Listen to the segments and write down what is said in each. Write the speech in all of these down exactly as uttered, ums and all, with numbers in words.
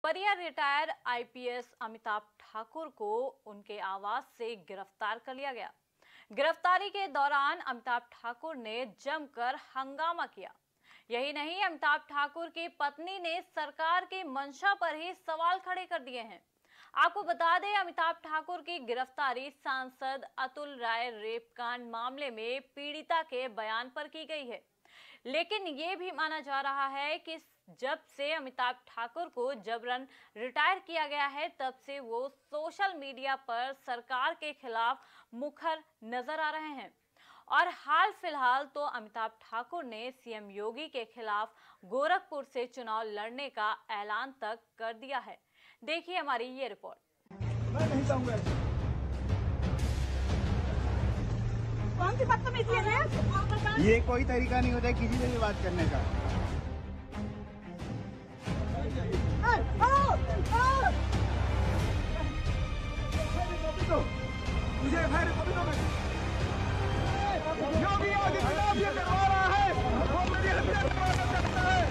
जबरिया retire IPS Amitabh Thakur को उनके आवास से गिरफ्तार कर लिया गया। गिरफ्तारी के दौरान अमिताभ ठाकुर ने जमकर हंगामा किया। यही नहीं, अमिताभ ठाकुर की पत्नी ने सरकार की मंशा पर ही सवाल खड़े कर दिए हैं। आपको बता दें, अमिताभ ठाकुर की गिरफ्तारी सांसद अतुल राय रेप कांड मामले में पीड़िता के बयान पर की गई है। लेकिन ये भी माना जा रहा है कि जब से अमिताभ ठाकुर को जबरन रिटायर किया गया है, तब से वो सोशल मीडिया पर सरकार के खिलाफ मुखर नजर आ रहे हैं। और हाल फिलहाल तो अमिताभ ठाकुर ने सीएम योगी के खिलाफ गोरखपुर से चुनाव लड़ने का ऐलान तक कर दिया है। देखिए हमारी ये रिपोर्ट। मैं नहीं चाहूंगा। कौन सी बदतमीजी है? ये कोई तरीका नहीं होता है किसी से भी बात करने का। मुझे योगी आदित्यनाथ ये करवा रहा है, वो मेरी हत्या करवाना चाहता है।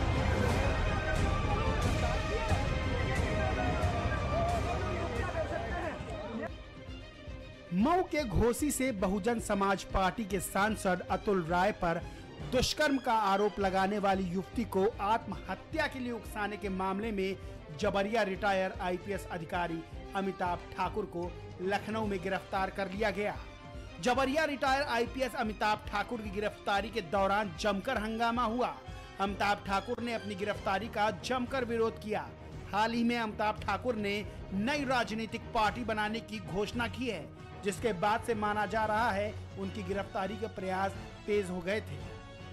मऊ के घोसी से बहुजन समाज पार्टी के सांसद अतुल राय पर दुष्कर्म का आरोप लगाने वाली युवती को आत्महत्या के लिए उकसाने के मामले में जबरिया रिटायर आईपीएस अधिकारी अमिताभ ठाकुर को लखनऊ में गिरफ्तार कर लिया गया। जबरिया रिटायर आईपीएस अमिताभ ठाकुर की गिरफ्तारी के दौरान जमकर हंगामा हुआ। अमिताभ ठाकुर ने अपनी गिरफ्तारी का जमकर विरोध किया। हाल ही में अमिताभ ठाकुर ने नई राजनीतिक पार्टी बनाने की घोषणा की है, जिसके बाद से माना जा रहा है उनकी गिरफ्तारी के प्रयास तेज हो गए थे।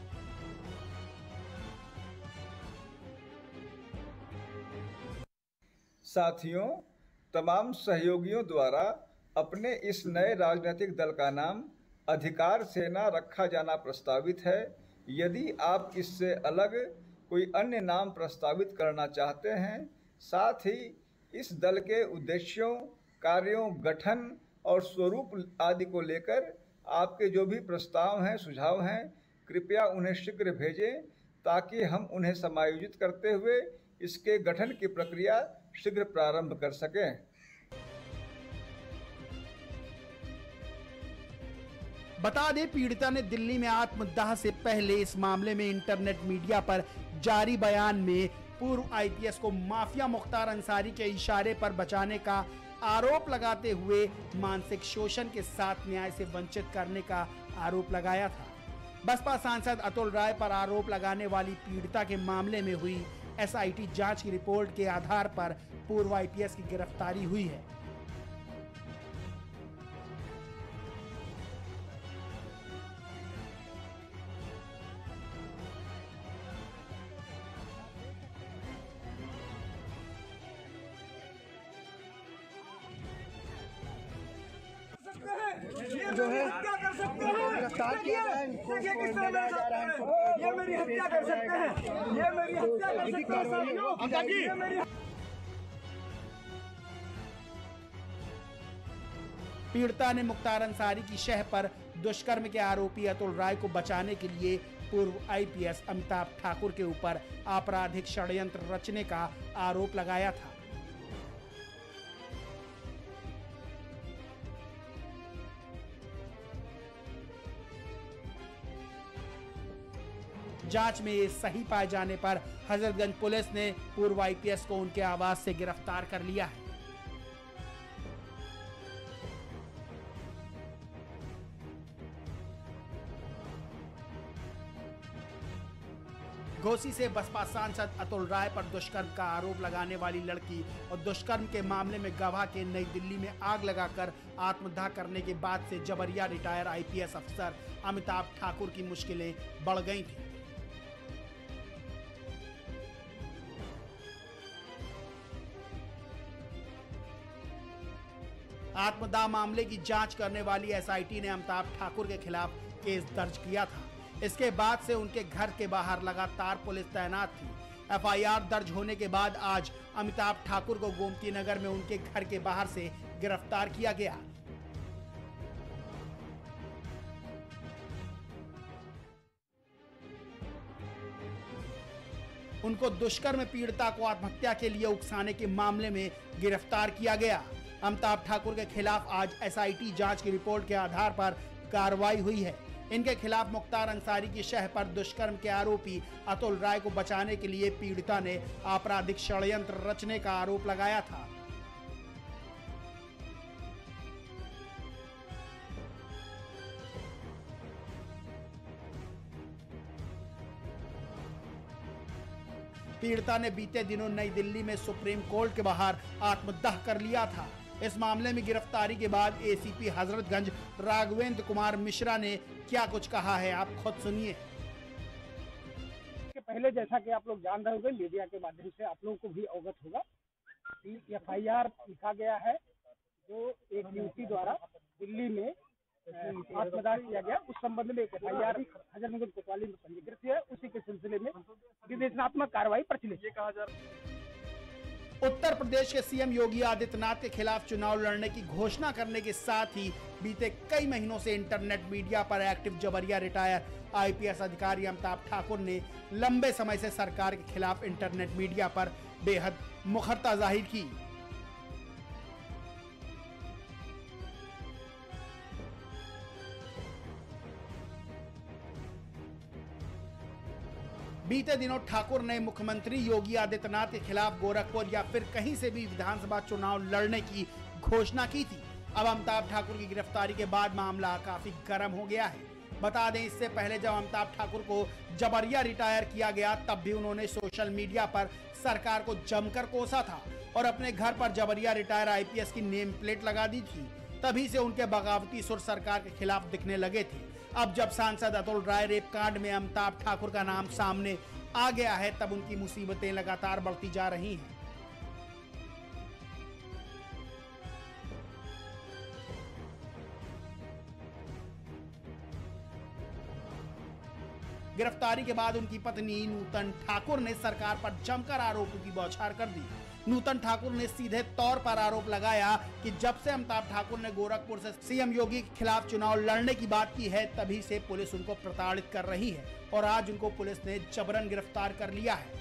साथियों, तमाम सहयोगियों द्वारा अपने इस नए राजनीतिक दल का नाम अधिकार सेना रखा जाना प्रस्तावित है। यदि आप इससे अलग कोई अन्य नाम प्रस्तावित करना चाहते हैं, साथ ही इस दल के उद्देश्यों, कार्यों, गठन और स्वरूप आदि को लेकर आपके जो भी प्रस्ताव हैं, सुझाव हैं, कृपया उन्हें शीघ्र भेजें ताकि हम उन्हें समायोजित करते हुए इसके गठन की प्रक्रिया शीघ्र प्रारंभ कर सकें। बता दें, पीड़िता ने दिल्ली में आत्मदाह से पहले इस मामले में इंटरनेट मीडिया पर जारी बयान में पूर्व आईपीएस को माफिया मुख्तार अंसारी के इशारे पर बचाने का आरोप लगाते हुए मानसिक शोषण के साथ न्याय से वंचित करने का आरोप लगाया था। बसपा सांसद अतुल राय पर आरोप लगाने वाली पीड़िता के मामले में हुई एसआईटी जांच की रिपोर्ट के आधार पर पूर्व आईपीएस की गिरफ्तारी हुई है। जो है क्या कर सकते हैं, गिरफ्तार किया है, देखिए किस तरह ले जा रहा है। ये मेरी हत्या कर सकते हैं, ये मेरी हत्या कर सकते हैं साथियों, ये मेरी। पीड़िता ने मुख्तार अंसारी की शह पर दुष्कर्म के आरोपी अतुल राय को बचाने के लिए पूर्व आईपीएस अमिताभ ठाकुर के ऊपर आपराधिक षड्यंत्र रचने का आरोप लगाया था। जांच में ये सही पाए जाने पर हजरतगंज पुलिस ने पूर्व आईपीएस को उनके आवास से गिरफ्तार कर लिया है। घोसी से बसपा सांसद अतुल राय पर दुष्कर्म का आरोप लगाने वाली लड़की और दुष्कर्म के मामले में गवाह के नई दिल्ली में आग लगाकर आत्मदाह करने के बाद से जबरिया रिटायर आईपीएस अफसर अमिताभ ठाकुर की मुश्किलें बढ़ गई थी। आत्मदाह मामले की जांच करने वाली एसआईटी ने अमिताभ ठाकुर के खिलाफ केस दर्ज किया था। इसके बाद से उनके घर के बाहर लगातार पुलिस तैनात थी। एफआईआर दर्ज होने के बाद आज अमिताभ ठाकुर को गोमती नगर में उनके घर के बाहर से गिरफ्तार किया गया। उनको दुष्कर्म पीड़िता को आत्महत्या के लिए उकसाने के मामले में गिरफ्तार किया गया। अमिताभ ठाकुर के खिलाफ आज एस आई टी जांच की रिपोर्ट के आधार पर कार्रवाई हुई है। इनके खिलाफ मुख्तार अंसारी की शह पर दुष्कर्म के आरोपी अतुल राय को बचाने के लिए पीड़िता ने आपराधिक षड्यंत्र रचने का आरोप लगाया था। पीड़िता ने बीते दिनों नई दिल्ली में सुप्रीम कोर्ट के बाहर आत्मदाह कर लिया था। इस मामले में गिरफ्तारी के बाद A C P Hazratganj Raghvendra Kumar Mishra ने क्या कुछ कहा है, आप खुद सुनिए। पहले जैसा कि आप लोग जान रहे होंगे, मीडिया के माध्यम से आप लोगों को भी अवगत होगा कि एफ आई आर लिखा गया है जो एक युवती द्वारा दिल्ली में आत्मदाह किया गया। उस संबंध में एक एफ आई आर हजरतगंज कोतवाली में पंजीकृत है। उसी के सिलसिले में विवेचनात्मक कार्रवाई प्रचलित है। कहा जा उत्तर प्रदेश के सी एम योगी आदित्यनाथ के खिलाफ चुनाव लड़ने की घोषणा करने के साथ ही बीते कई महीनों से इंटरनेट मीडिया पर एक्टिव जबरिया रिटायर आई पी एस अधिकारी अमिताभ ठाकुर ने लंबे समय से सरकार के खिलाफ इंटरनेट मीडिया पर बेहद मुखरता जाहिर की। बीते दिनों ठाकुर ने मुख्यमंत्री योगी आदित्यनाथ के खिलाफ गोरखपुर या फिर कहीं से भी विधानसभा चुनाव लड़ने की घोषणा की थी। अब अमिताभ ठाकुर की गिरफ्तारी के बाद मामला काफी गर्म हो गया है। बता दें, इससे पहले जब अमिताभ ठाकुर को जबरिया रिटायर किया गया तब भी उन्होंने सोशल मीडिया पर सरकार को जमकर कोसा था और अपने घर पर जबरिया रिटायर आई पी एस की नेम प्लेट लगा दी थी। तभी से उनके बगावती सुर सरकार के खिलाफ दिखने लगे थे। अब जब सांसद अतुल राय रेप कांड में अमिताभ ठाकुर का नाम सामने आ गया है तब उनकी मुसीबतें लगातार बढ़ती जा रही हैं। गिरफ्तारी के बाद उनकी पत्नी नूतन ठाकुर ने सरकार पर जमकर आरोपों की बौछार कर दी। नूतन ठाकुर ने सीधे तौर पर आरोप लगाया कि जब से अमिताभ ठाकुर ने गोरखपुर से सी एम योगी के खिलाफ चुनाव लड़ने की बात की है तभी से पुलिस उनको प्रताड़ित कर रही है और आज उनको पुलिस ने जबरन गिरफ्तार कर लिया है।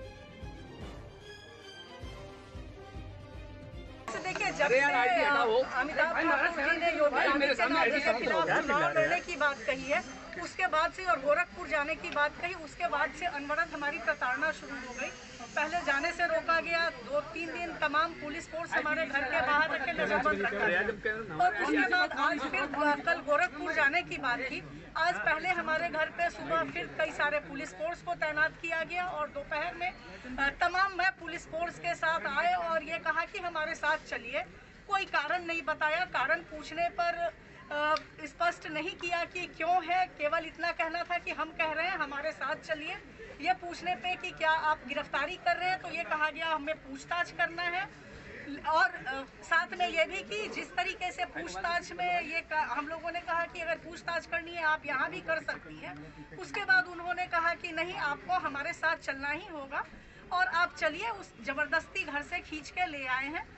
देखिए, जब से अमिताभ ठाकुर जी ने योगी आदित्यनाथ जी के खिलाफ चुनाव लड़ने की बात कही है, उसके बाद से और गोरखपुर जाने की बात कही, उसके बाद से अनवरत हमारी प्रताड़ना शुरू हो गई। पहले जाने से रोका गया, दो तीन दिन तमाम पुलिस फोर्स हमारे घर के बाहर रखे नजरबंद रखा गया और उसके बाद आज फिर कल गोरखपुर जाने की बात की। आज पहले हमारे घर पे सुबह फिर कई सारे पुलिस फोर्स को तैनात किया गया और दोपहर में तमाम मैं पुलिस फोर्स के साथ आए और ये कहा कि हमारे साथ चलिए। कोई कारण नहीं बताया, कारण पूछने पर स्पष्ट नहीं किया कि क्यों है, केवल इतना कहना था कि हम कह रहे हैं हमारे साथ चलिए। ये पूछने पे कि क्या आप गिरफ्तारी कर रहे हैं तो ये कहा गया हमें पूछताछ करना है और साथ में ये भी कि जिस तरीके से पूछताछ में ये हम लोगों ने कहा कि अगर पूछताछ करनी है आप यहाँ भी कर सकती हैं। उसके बाद उन्होंने कहा कि नहीं, आपको हमारे साथ चलना ही होगा और आप चलिए। उस जबरदस्ती घर से खींच के ले आए हैं।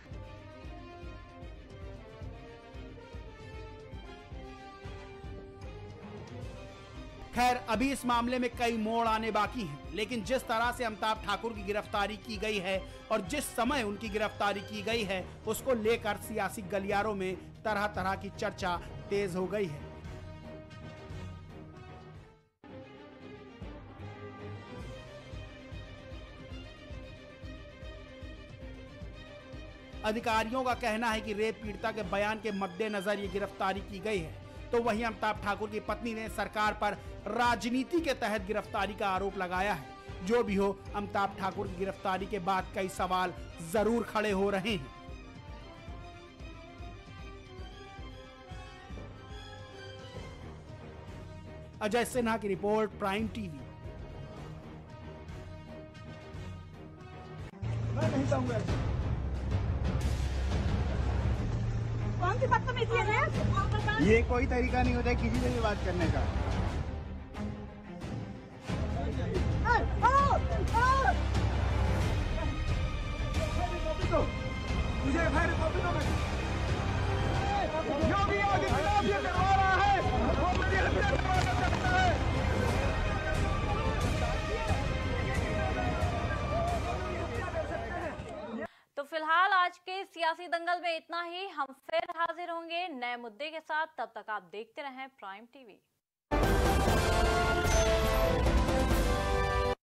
खैर, अभी इस मामले में कई मोड़ आने बाकी हैं, लेकिन जिस तरह से अमिताभ ठाकुर की गिरफ्तारी की गई है और जिस समय उनकी गिरफ्तारी की गई है उसको लेकर सियासी गलियारों में तरह तरह की चर्चा तेज हो गई है। अधिकारियों का कहना है कि रेप पीड़िता के बयान के मद्देनजर ये गिरफ्तारी की गई है, तो वहीं अमिताभ ठाकुर की पत्नी ने सरकार पर राजनीति के तहत गिरफ्तारी का आरोप लगाया है। जो भी हो, अमिताभ ठाकुर की गिरफ्तारी के बाद कई सवाल जरूर खड़े हो रहे हैं। अजय सिन्हा की रिपोर्ट, प्राइम टीवी। मैं नहीं चाहूंगा। कौन सी बदतमीजी है? ये कोई तरीका नहीं होता है किसी से भी बात करने का। मुझे एफ आई आर कॉपी दो। योगी आदित्यनाथ ये करवा रहा है, वो मेरी हत्या करवाना चाहता है। फिलहाल आज के सियासी दंगल में इतना ही। हम फिर हाजिर होंगे नए मुद्दे के साथ। तब तक आप देखते रहें प्राइम टीवी।